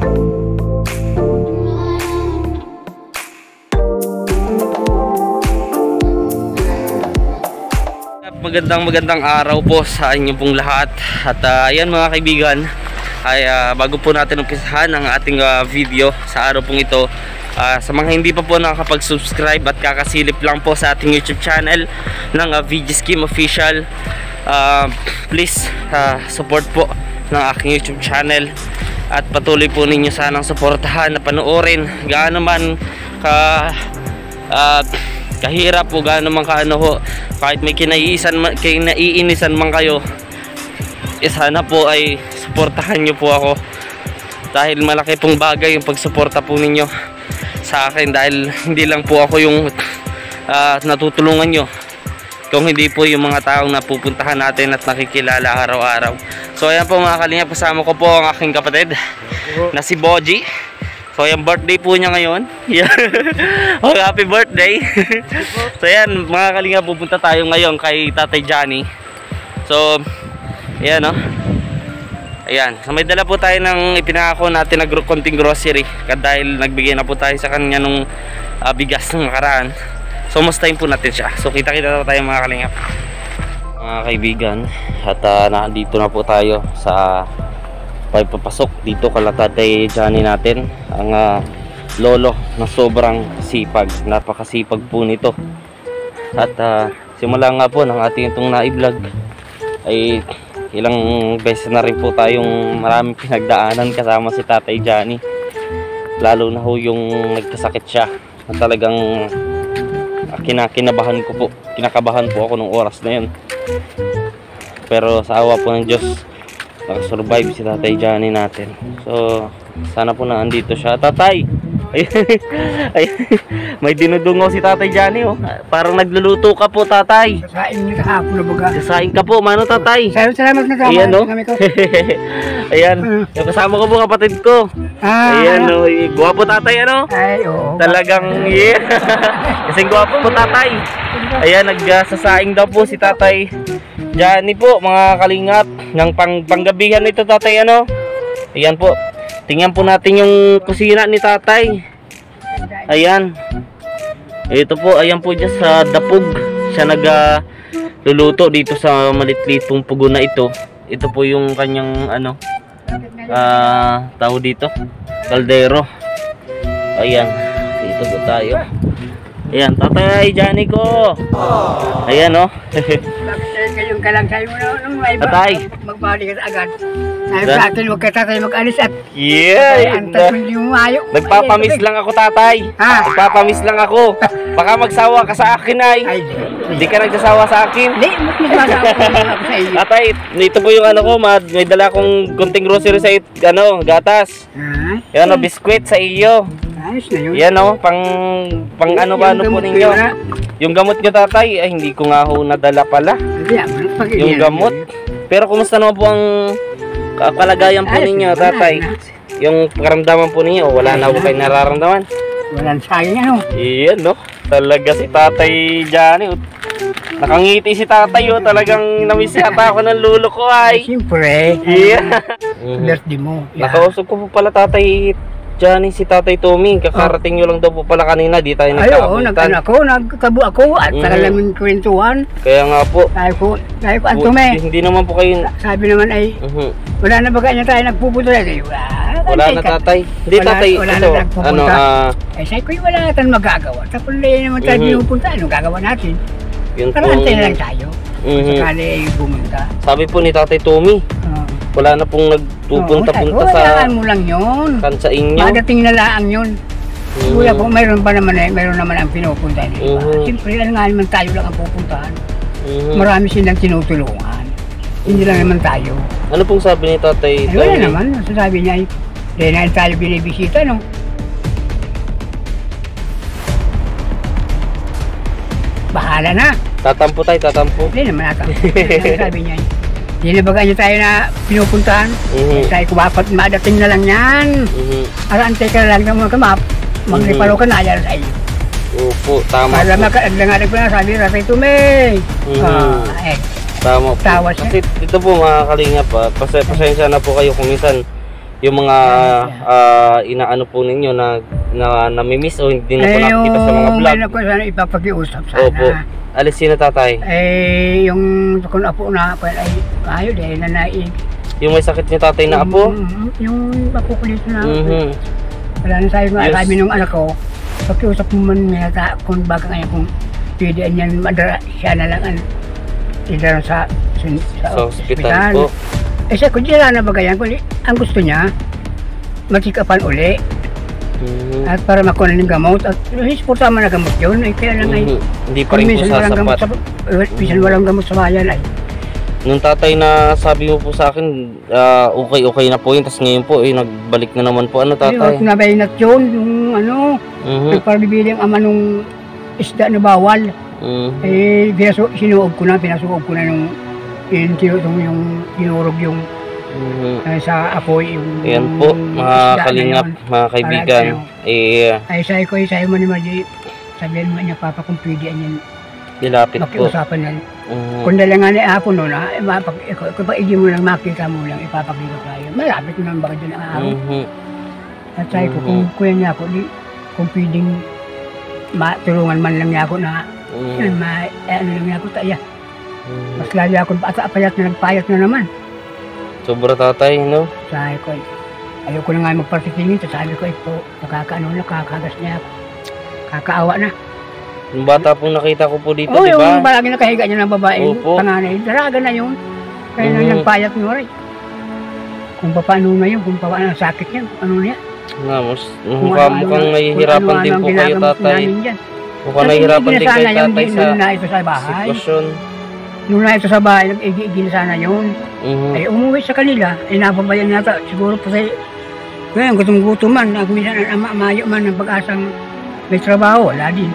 Magandang araw po sa inyo pong lahat. At ayan mga kaibigan, ay bago po natin umpisahan ang ating video sa araw pong ito, sa mga hindi pa po nakakapag-subscribe at kakasilip lang po sa ating YouTube channel ng VG Scheme Official, please support po ng aking YouTube channel at patuloy po ninyo sanang suportahan na panoorin gaano man kahirap po, gaano man kaano ho, kahit may kinaiinisan man kayo, sana po ay suportahan nyo po ako, dahil malaki pong bagay yung pagsuporta po ninyo sa akin, dahil hindi lang po ako yung natutulungan nyo, kung hindi po yung mga taong napupuntahan natin at nakikilala araw-araw. So ayan po mga kalingap, kasama ko po ang aking kapatid na si Boji. So yung birthday po niya ngayon. Oh, happy birthday. So yan mga kalingap, pupunta tayo ngayon kay Tatay Johnny. So ayan o. Ayan, so may dala po tayo ng ipinangako natin na konting grocery, dahil nagbigay na po tayo sa kanya nung bigas ng nakaraan. So mustahin po natin siya. So kita-kita tayo mga kalingap, mga kaibigan. At nandito na po tayo sa papasok dito kala Tatay Johnny natin, ang lolo na sobrang sipag, napakasipag po nito. At simula nga po ng ating itong na-vlog ay ilang beses na rin po tayong maraming pinagdaanan kasama si Tatay Johnny, lalo na ho yung nagkasakit siya na talagang kinakabahan po ako nung oras na yun. Pero sa awa po ng Diyos, nakasurvive si Tatay Johnny natin. So sana po na andito siya. Tatay, ay, may dinudungaw si Tatay Johnny oh. Parang nagluluto ka po, Tatay. Sasain niyo kahapon na baga. Sasain ka po, mano Tatay? Salamat na tama. Ayan oh. Ayan, yung kasama ko po kapatid ko. Ayan oh, guwapo Tatay ano? Ay oo. Talagang yeah. Kasing guwapo po Tatay. Ayan, nagsasaing daw po si Tatay Johnny po mga kalingap ng panggabihan nito Tatay ano. Ayan po, tingnan po natin yung kusina ni Tatay. Ayan, ito po, ayan po dyan sa dapog siya nagluluto dito sa malitlit pong pugo na ito. Ito po yung kanyang ano, tao dito, kaldero. Ayan, dito po tayo. Ayan, Tatay Johnny ko. Ayan o. Ngayon ka lang sa'yo nung may magbalik ka agad. Sabi sa akin, huwag ka Tatay mag-alis at antas mo hindi mo mayo. Nagpapamiss lang ako Tatay. Nagpapamiss lang ako. Baka magsawa ka sa akin ay. Hindi ka nagsasawa sa akin. Hindi, magsasawa ako sa iyo. Tatay, ito po yung ano ko, may dala akong konting grocery sa gatas. Yan o, biskwit sa iyo. Ayos na yun. Yan o, pang ano ba ano po ninyo. Yung gamot nyo Tatay, ay hindi ko nga ho nadala pala. Yung gamot. Pero kumusta naman po ang kalagayan po ninyo Tatay? Yung karamdaman po ninyo, wala na po kayo nararamdaman? Walang sayang ano. Iyan no, talaga si Tatay Johnny. Nakangiti si Tatay oh, talagang namiss yata ako ng lulo ko ay. Siyempre. Birthday mo. Nakausap ko po pala Tatay Johnny si Tatay Tommy, kakarating nyo lang daw po pala kanina, di tayo nagkakapuntan. Nagtabo ako at saka namin kwentuhan. Kaya nga po. Tayo ko Antume. Hindi naman po kayo. Sabi naman ay, wala na ba kanya tayo nagpupunta tayo? Wala na Tatay. Hindi Tatay, wala na nagpupunta. Eh sabi ko, wala natin magagawa. Tapos naman tayo pinupunta, anong gagawa natin? Para antay na lang tayo. Sakali ay bumunta. Sabi po ni Tatay Tommy, wala na pong nagpupunta-punta sa mo lang yun. Sa inyo. Madating na laang yun. Kuya po, mayroon naman ang pinupunta niyo. Siyempre, nga naman tayo lang ang pupuntahan. Marami silang tinutulungan. Hindi lang naman tayo. Ano pong sabi ni Tatay Tommy? Wala naman. Sasabi niya, Dahil na tayo binibisita, no? Bahala na. Tatampo tayo, tatampo. Hindi naman natin. Sabi niya. Hindi na baga niya tayo na pinupuntahan. Tayo ko dapat madating na lang yan. Arantay ka lang ng mga kamap. Magriparo ka na yan sa iyo. Opo, tama para po. Para makaaglangalag ko na sabi, Ratay Tumay. Tama po. Tawas Kasi dito po mga kalingap, pasensya na po kayo kung minsan yung mga inaano po ninyo na namimiss o hindi na po nakikita sa mga vlog. Ngayon ako sana ipapakiusap sana. Opo. Alisin na tatay. Yung kung apo na ako ay kayo dahil na naig. Yung may sakit niya tatay na apo? Yung apo ko dito na. Wala na sabi nga sabi ng anak ko, pakiusap mo man nga kung baka ngayon kung pwede niyan madara siya na lang idara sa hospital po. Siya kung dila na ba ganyan, ang gusto niya matikapan uli. At para makuha ng gamot at isporta man na gamot yun kaya lang ay hindi pa rin po sasapat. Minsan walang gamot sa bayan ay nung tatay na sabi mo po sa akin okay na po yun, tapos ngayon po nagbalik na naman po. Ano tatay? Nabayinat yun yung nagparbibili ang ama nung isda na bawal. Sinuog ko na nung yung tinurog yung sa apoy yung ayan po mga kalingap, mga kaibigan. Ay sa'yo mo naman sabihin mo niya papa kung pwede yan dilapit po makiusapan na kung dala nga na hapon no na kung paigi mo lang makita mo lang ipapakita tayo malapit mo naman baka dyan ang araw at sa'yo ko kung kuya niya ako kung pwedeng matulungan man lang niya ako na ano lang niya ako tayo mas lalo akong payat na nagpayat na naman. Sobra tatay, no? Sabi ko, ayoko na nga magpartitingin. Sabi ko, ito, nakakagas niya ako. Kakaawa na. Yung bata pong nakita ko po dito, di ba? Oo, yung palagi nakahiga niya ng babae, panganay. Daraga na yun. Kaya na nagpayat mo rin. Kung paano na yun, kung paano ang sakit niya, ano niya. Mukhang nahihirapan din po kayo, tatay. Mukhang nahihirapan din kayo, tatay, sa sitwasyon. Nung na ito sa bahay, nag-igi na sana yun. Ay umuwi sa kanila, ay napabayan nata. Siguro po sa'yo, ngayon gutom-gutom man, minsan ang amayo man ng pag-asang may trabaho, wala din.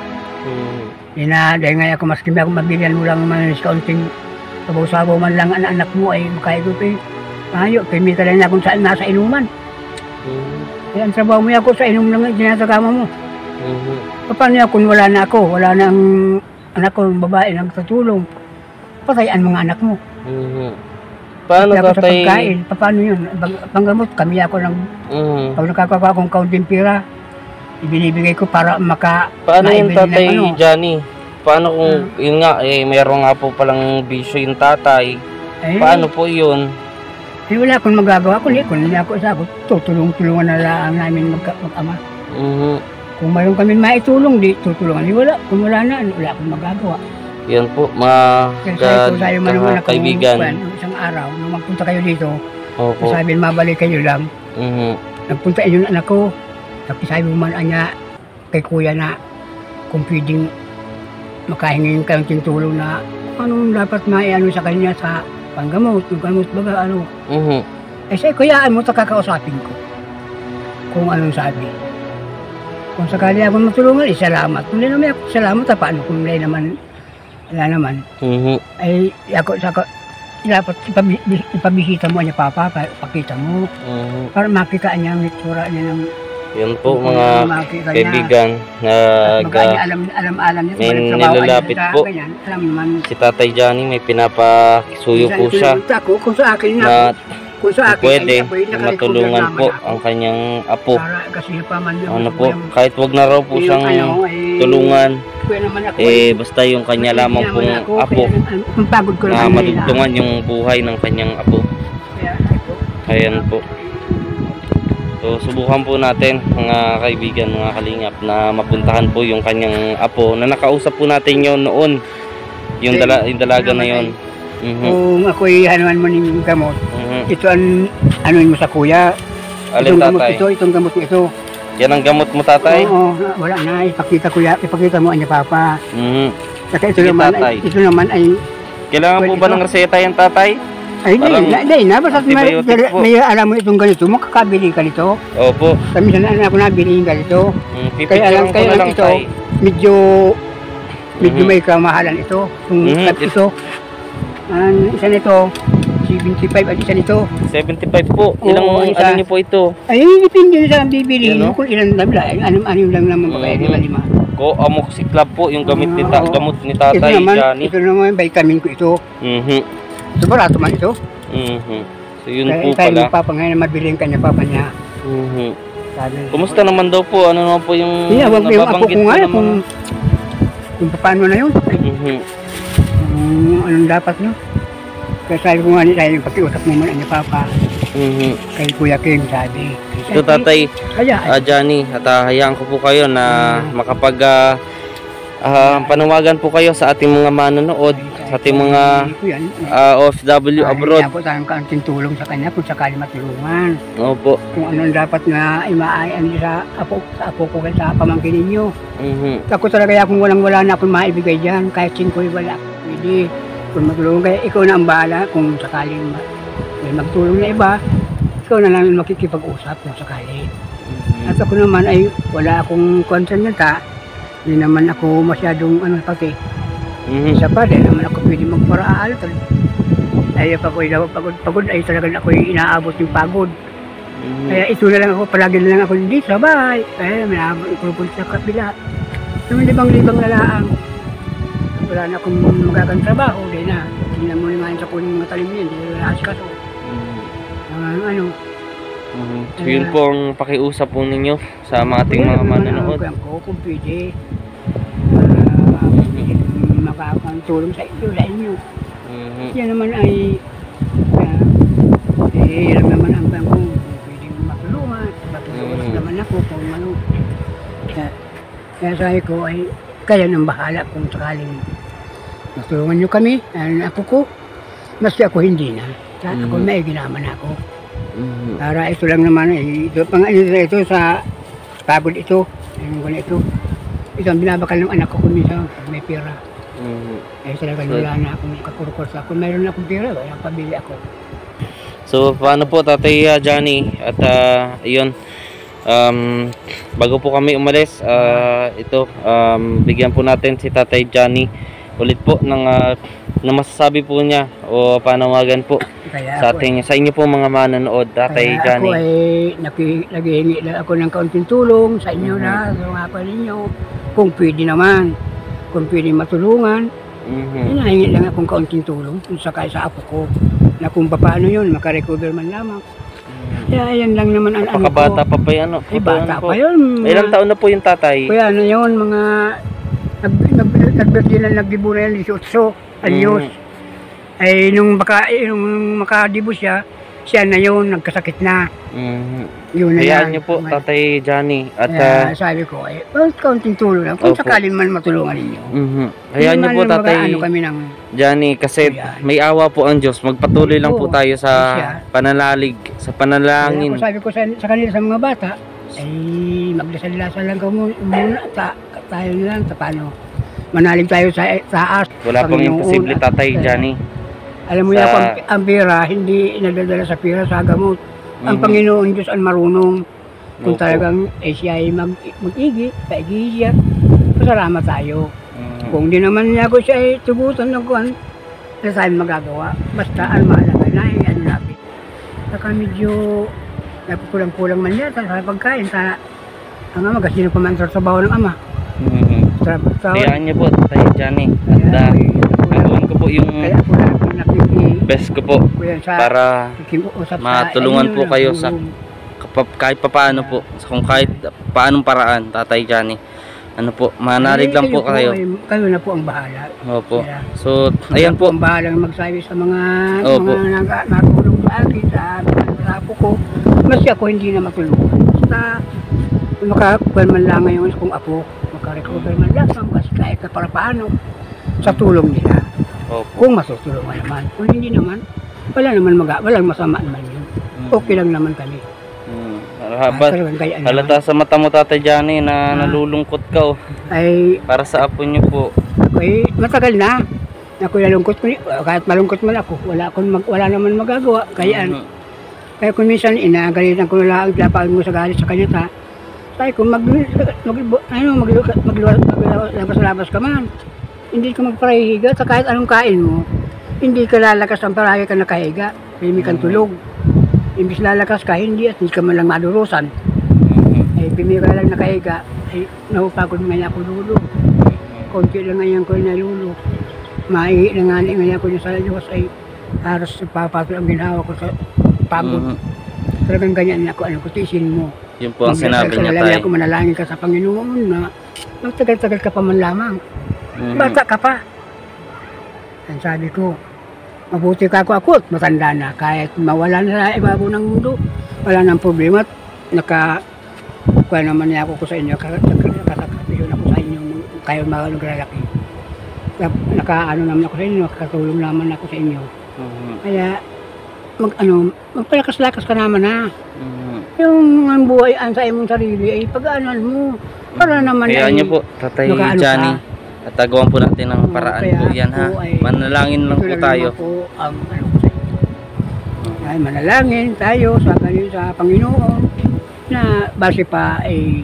Dahil nga ako, mas kami ako mabilihan mo lang man sa kaunting sabaw-sabaw man lang ang anak mo ay makaigot eh. Mayo, pimita lang na kung saan nasa inuman. Kaya ang trabaho mo ako sa inum lang ginasagama mo. Paano kung wala na ako, wala na ang anak ko, babae, nagtatulong. Patayan mga anak mo. Paano tatay? Paano yun? Panggamot, kami ako ng pag nakakakuha akong kaunting pira, ibinibigay ko para paano yun tatay Johnny? Paano kung yun nga, mayroon nga po palang bisyo yung tatay. Paano po yun? Wala akong magagawa. Kung hindi ako tutulungan na lang namin mag-ama. Kung mayroon kami maitulong, tutulungan. Kung wala na, wala akong magagawa. Yan po, mga kaibigan. Isang araw, nung magpunta kayo dito, sabi mabalik kayo lang. Nagpunta yung anak ko, tapos sabi mo man niya kay kuya na kung pwedeng makahingi yung kaunting tulong na anong dapat maiano sa kanya sa panggamot, yung gamot baga ano. Sabi kuyaan mo, kakausapin ko kung anong sabi. Kung sakali ako matulungan, salamat. Kung hindi naman ako salamat, paano kung hindi naman wala naman. Ay ako dapat ipabisita mo niya papa, pakita mo. Para makita niya ang itsura niya ng yan po mga kaibigan na alam niya may nilalapit po si Tatay Johnny, may pinapasuyo po siya kung sa akin na pwede matulungan po ang kanyang apo. Ano po, kahit wag na raw po siyang tulungan, basta yung kanya lamang pong apo na matutulungan yung buhay ng kanyang apo. Ayan po. So subukan po natin mga kaibigan, mga kalingap, na mapuntahan po yung kanyang apo na nakausap po natin yon noon, yung dalaga na yon. Kung ako'y hanuman mo ng gamot, ito ang anuin mo sa kuya. Alin tatay? Itong gamot mo ito. Yan ang gamot mo tatay? Oo, wala na, ipakita mo ang papa. Saka ito naman ay kailangan po ba ng reseta yan tatay? Ay, hindi na. Basta antibiotic po. may alam mo itong ganito, makakabili ka nito. Opo. Kami sana ako nabili yung ganito. Pipicturean ko na lang ito, tay. medyo may kamahalan ito. Kung ito, isa nito, 75 at isa nito. 75 po. Ilang Oo, ano isa. niyo po ito? Ay, depende na sa bibili Yan, no? mo kung ilan nabla. Ano lang naman ba kaya, lima. Ko amoxiclav po yung gamit ni gamot ni Ito Tatay naman, Johnny. ito naman, vitamin ko ito. Ito barato man ito. So yun Kaya po tayo pala. ng papa ngayon na mabili yung kanya papa niya. Sabi, Kumusta naman daw po? Ano naman po yung wag yung ako nababanggit ko po nga, ng mga... kung paano na yun. Anong dapat no? Kaya sabi ko nga tayo yung pakiusap mo muna niya papa. Kay Kuya Kim sabi. Ito Tatay Kaya, Johnny, at hayaan ko po kayo na makapag panawagan po kayo sa ating mga manonood, sa ating mga OFW abroad. Ako tayong kaunting tulong sa kanya kung sakali matulungan. Opo. Kung anong dapat na imaayan sa apo ko sa pamangkin ninyo. Ako talaga kung wala na akong maibigay dyan, kahit 5 wala. Pwede. Kung matulungan kaya ikaw na ang bahala kung sakaling may magtulong na iba, ikaw na lang makikipag-usap kung sakali. At ako naman ay wala akong concern nita. Hindi naman ako masyadong pati. Isa pa din naman ako pwede magparaal. Ay pagod ay talaga ako inaabot yung pagod. Kaya ito na lang ako, palagi na lang ako dito sa bahay. Kaya may ipupunta sa kapila. Naman libang-libang na lang. Wala na akong magagang trabaho. Hindi na. Hindi na muna nga sa kuning mga talim niya. Hindi na asikaso. So yun po ang pakiusap po ninyo sa mga ating mga manonood. Kung pwede makakatulong sa inyo. Yan naman ay alam naman ang bang kung pwede matulungan. Matulungan naman ako kung ano. Kaya sabi ko ay kaya nang bahala kung sakaling matulungan nyo kami. Ako ko, maski ako hindi na. Ako may ginaman ako. Para ito lang naman ito sa pagod ito. Ito ang binabakal ng anak ko kung minsan may pera. Talaga wala na akong kakurkursa. Kung mayroon na akong pera, wala pabili ako. So paano po Tatay Johnny? At yun, bago po kami umalis, bigyan po natin si Tatay Johnny ulit po ng masasabi po niya o panawagan po sa inyo po mga manonood, Tatay Johnny. Ako ay naghihingi lang ako ng kaunting tulong sa inyo na mga pa ninyo kung pwede naman, kung pwede matulungan. Hinahingi lang akong kaunting tulong kung sakay sa apo ko na kung paano yun makarecover man lamang. Kaya yan lang naman ang ano ko. Pakabata pa pa yan. Bata pa yun. Ilang taon na po yung tatay? Kaya ano yun, mga nagbirthday na nagdibo na yan, 18 anyos. Ay nung makadibo siya na yun, nagkasakit na. Yun na hayaan yan. niyo po, Tatay Johnny. At sabi ko, kaunting tulong lang. Kung sakaling man matulungan ninyo. Hayaan niyo po, Tatay kami ng Johnny, kasi may awa po ang Diyos. Magpatuloy lang po tayo sa pananalig, sa panalangin. Sabi ko sa kanila, sa mga bata, ay magdasal-dasal lang muna. Tayo na lang, paano manalig tayo sa taas. Wala pong imposible, Tatay Johnny. Alam mo yan, ang pera, hindi nadadala sa pera, sa gamot. Ang Panginoon Diyos ang marunong. Kung talagang siya ay mag-igi, paigi siya, pasalamat tayo. Kung di naman niya ako siya ay tugutan ng kuhan, na tayo magagawa. Basta ang mahalaga na, ano natin. Saka medyo napukulang-kulang man yan sa pagkain. Ang ama, kasi sino pa man sa baho ng ama. Hayaan niyo po, Tatay Johnny. At gagawin ko po yung best ko po para matulungan po kayo sa kahit paano po, kung kahit paanong paraan, Tatay Johnny. Ano po, manalig lang po kayo. Kayo na po ang bahala. Opo. So, ayan po. Ang bahala magsabi sa mga natulong sa akin, sa apo ko. Mas ako hindi na matulungan. Basta makakuha man lang ngayon kung apo, makarecover man lang kasi kahit na para paano sa tulong nila. Kung matutulungan naman. Kung hindi naman, walang masama naman yun. Okay lang naman kami. Halata sa mata mo, Tatay Johnny, na nalulungkot ka. Ay, para sa apo niyo po. Matagal na. Ako nalungkot ko, kahit malungkot man ako, wala naman magagawa. Kaya, kaya kung minsan inagalitan ko na lang, lapaan mo sa galit sa kanya ta. Sabi ko, maglabas-labas ka man. Hindi ka magparahiga, sa kahit anong kain mo, hindi ka lalakas ang paragi ka nakahiga. Pili kang tulog. Imbis lalakas ka, hindi at hindi ka man lang madurusan. Eh, pili ka lang nakahiga, ay napapagod ngayon ako lulo. Konti lang ngayon ko nalulo. Maihi na nga ngayon ko na sa Diyos ay haros papatol ang ginawa ko sa pagod. Talagang ganyan ako, ano ko, tiisin mo. Yun po ang sinabi niya tayo. Ako manalangin ka sa Panginoon na magtagal-tagal ka pa man lamang. Bata ka pa. Ang sabi ko, mabuti ka ako at matanda na. Kahit mawala na sa ibabaw ng mundo, wala nang problema at kuha naman niya ako sa inyo, nakakapilyon ako sa inyo, kayo mga naglalaki. Nakaano naman ako sa inyo, nakakatulong naman ako sa inyo. Kaya, magpalakas-lakas ka naman ha. Yung ang buhay sa imong sarili ay pag-aanan mo. Para naman kaya niyo po, Tatay Johnny, at tagawan po natin ng paraan po yan ha. Manalangin lang po tayo. Ay, manalangin tayo sa Panginoon na base pa ay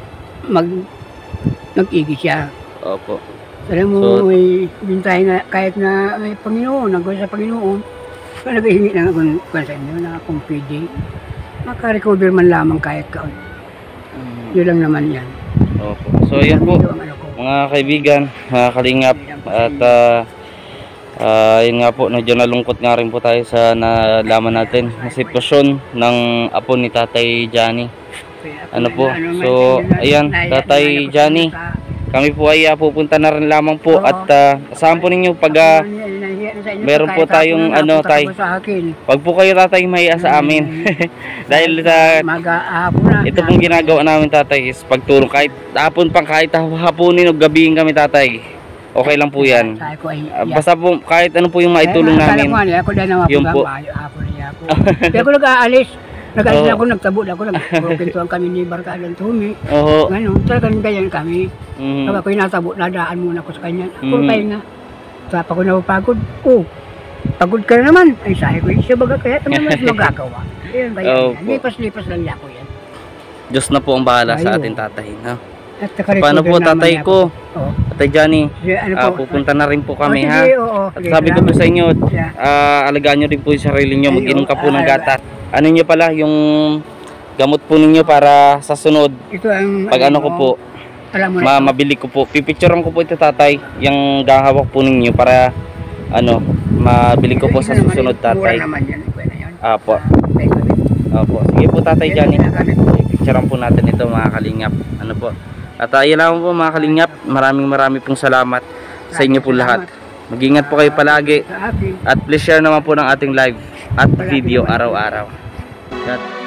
mag-igis siya. Opo. Alam mo, may bintay na kahit na may Panginoon, nagawin sa Panginoon, nag-ihingi lang ako sa inyo na kung pwede, maka-recover man lamang kahit kaon. Yun lang naman yan. Opo. So yun po, mga kaibigan, mga kalingap, at yun nga po, medyo nalungkot nga rin po tayo sa nalaman natin na sitwasyon ng apo ni Tatay Johnny. Ano po, so ayan, Tatay Johnny, kami po ay pupunta na rin lamang po at saan po ninyo pag meron po tayong tay, wag po kayo Tatay mahiya sa amin. Dahil sa ito pong ginagawa namin Tatay is pagtulong kahit hapon pang kahit hapunin o gabihin kami Tatay. Okay lang po yan. Basta po kahit ano po yung maitulong namin. Yun po. Kaya ako nag-aalis. Nag-aalis ako, nagtabo ako. Nagpintuan kami ni Barkadan Tumi. Ganun, talagang ganyan kami. Pag ako'y natabo, nadaan muna ako sa kanya. Ako kayo nga. Tapos ako napapagod. Pagod ka na naman. Ay sabi ko, siya baga kaya naman magagawa. Yan ba yan? Lipas-lipas lang ako yan. Diyos na po ang bahala sa atin Tatay. Paano po Tatay ko? Tatay Johnny, pupunta na rin po kami ha. At sabi ko po sa inyo, alagaan nyo rin po yung sarili nyo, mag-inom ka po ng gatas. Ano nyo pala, yung gamot po ninyo para sa sunod, pag ano ko po, mabili ko po. Pipicturean ko po ito Tatay, yung gahawak po ninyo para mabili ko po sa susunod Tatay. Apo. Sige po Tatay Johnny, pipicturean po natin ito mga kalingap. Ano po. At ayun lang po mga kalingap, maraming pong salamat sa inyo po lahat. Mag-ingat po kayo palagi at please share naman po ng ating live at video araw-araw.